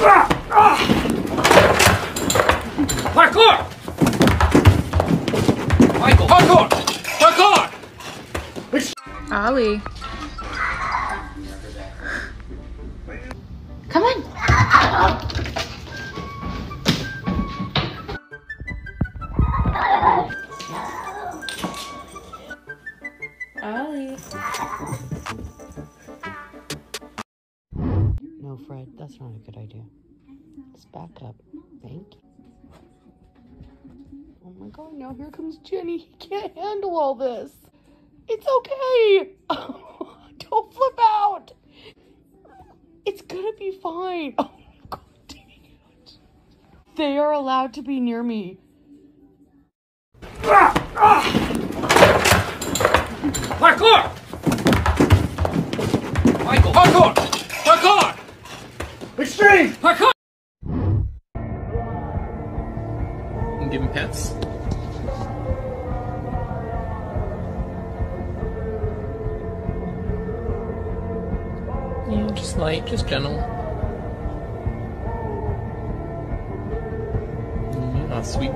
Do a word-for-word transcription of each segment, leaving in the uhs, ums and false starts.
Parkour! Michael, parkour! Parkour! Ollie. Come on. Ollie. No, Fred, that's not a good idea. Let's back up. Thank you. Oh my god, now here comes Jenny. He can't handle all this. It's okay. Oh, don't flip out. It's gonna be fine. Oh my god, dang it. They are allowed to be near me. Parkour! Michael, parkour! Parkour! Extreme! Parkour! And give him pets. Yeah, just light, just gentle. Mm, oh, sweet.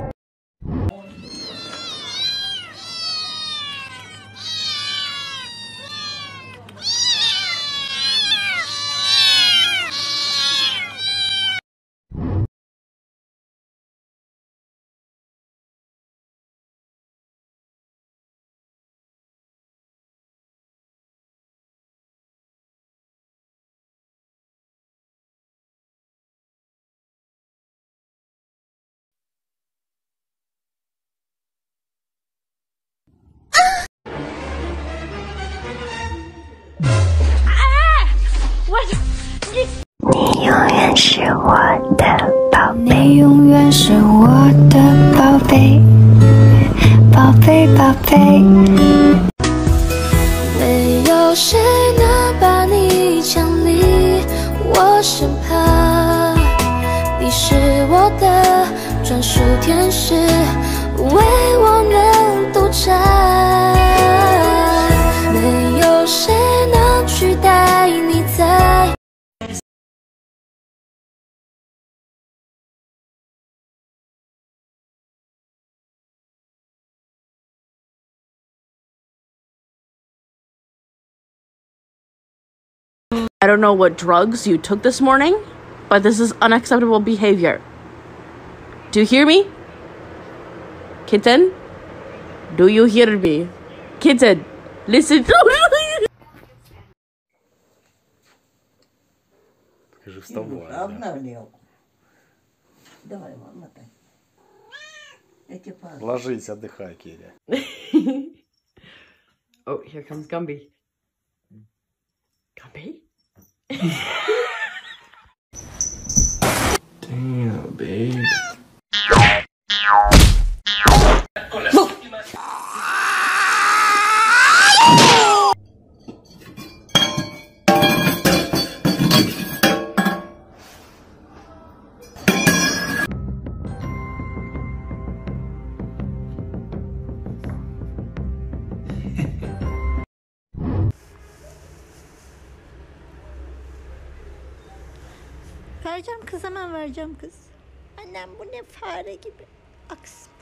你永远是我的宝贝，你永远是我的宝贝，宝贝宝贝。没有谁能把你抢离我身旁，你是我的专属天使，为我能独占。没有谁能取代你在。 I don't know what drugs you took this morning, but this is unacceptable behavior. Do you hear me? Kitten? Do you hear me? Kitten, listen. Покажи, вставай. Обнаглел. Давай, мотай. Я тебе пару. Ложись, отдыхай, Киря. Oh, here comes Gumby. Gumby? Damn, babe. Vereceğim kız, hemen vereceğim kız. Annem bu ne fare gibi. Aks.